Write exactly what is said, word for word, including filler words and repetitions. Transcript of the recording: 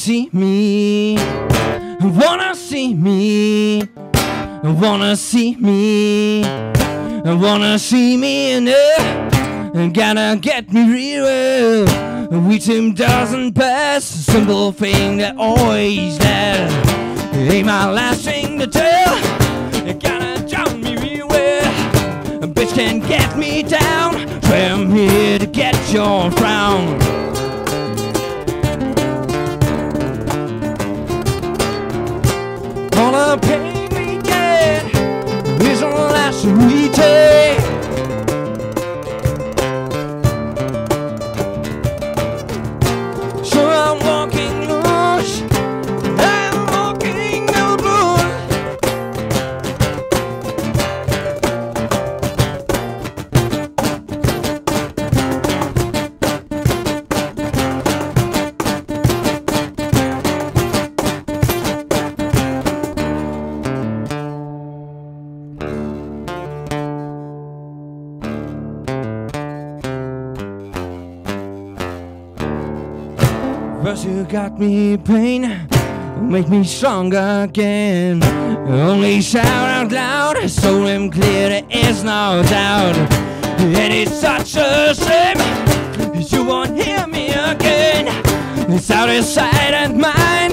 see me, wanna see me, wanna see me, wanna see me enough, gotta get me real well. With him doesn't pass, simple thing that always does. Ain't my last thing to tell, gotta drown me real well. A bitch can't get me down, so I'm here to get your frown. All the pain we get is the last we take. So I'm walking loose, I'm walking the blues. First you got me pain, make me stronger again. Only shout out loud, so I'm clear there is no doubt. And it's such a shame you won't hear me again. It's out of sight and mind.